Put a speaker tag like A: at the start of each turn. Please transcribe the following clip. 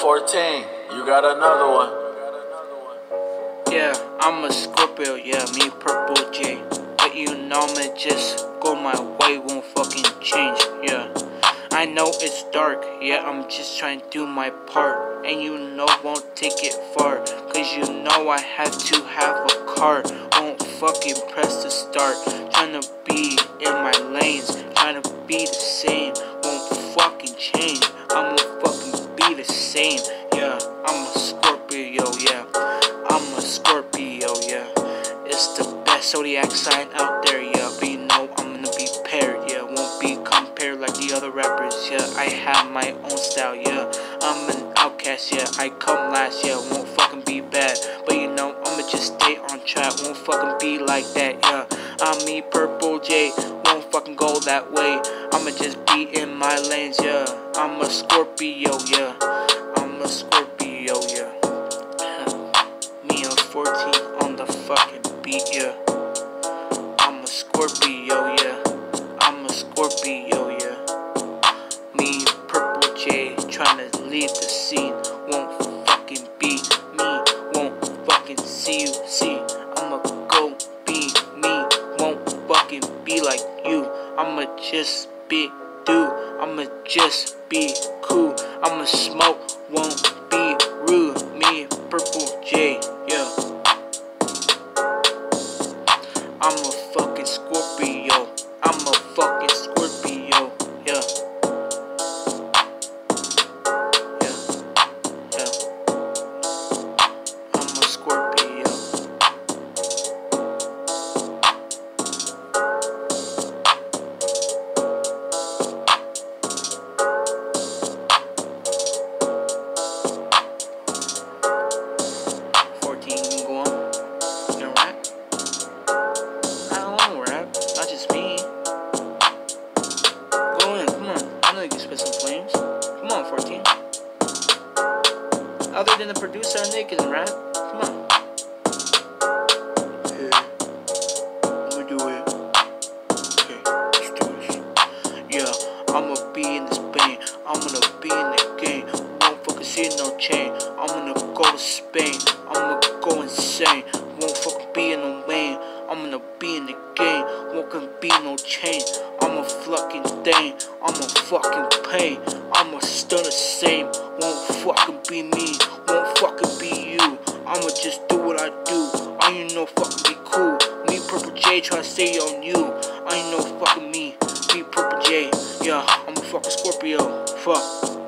A: 14, you got another one.
B: Yeah, I'm a Scorpio, yeah, me Purple J. But you know me, just go my way, won't fucking change, yeah. I know it's dark, yeah, I'm just trying to do my part. And you know won't take it far, cause you know I have to have a car. Won't fucking press the start, trying to be in my lanes, trying to be the same. Won't fucking change, I'ma fucking be the same. Yeah, I'm a Scorpio, yeah, I'm a Scorpio, yeah. It's the best zodiac sign out there, yeah. But you know I'm gonna be paired, yeah. Won't be compared like the other rappers, yeah. I have my own style, yeah. I'm an outcast, yeah. I come last, yeah. Won't fucking be bad, but you know I'ma just stay on track. Won't fucking be like that, yeah. I'm me Purple J, won't fucking go that way. I'ma just be in my lanes, yeah. I'm a Scorpio, yeah. I'm a Scorpio, yeah. Me and 14 on the fucking beat, yeah. I'm a Scorpio, yeah. I'm a Scorpio, yeah. Me, Purple J, trying to leave the scene. Won't fucking be me, won't fucking see you. See, I'ma go be me, won't fucking be like you. I'ma just be dude, I'ma just be cool. I'ma smoke, won't be rude. Me, Purple J, yeah. I'm a fucking Scorpio. I'm a fucking Scorpio. Yeah. Yeah. Yeah. I'm a Scorpio. Come on, 14. Other than the producer and Nick and rap, come on. Okay, I'ma do it. Okay, let's do this. Yeah, I'ma be in this band. I'm gonna be in the game. Won't fucking see no chain. I'm gonna go to Spain. I'm gonna go insane. Won't fucking be in no lane. I'm gonna be in the game. Won't gonna be no chain. I'm a fucking thing. I'm a fucking pain. I'ma still the same. Won't fucking be me. Won't fucking be you. I'ma just do what I do. I ain't no fucking be cool. Me Purple J try to stay on you. I ain't no fucking me. Me Purple J. Yeah, I'm a fucking Scorpio. Fuck.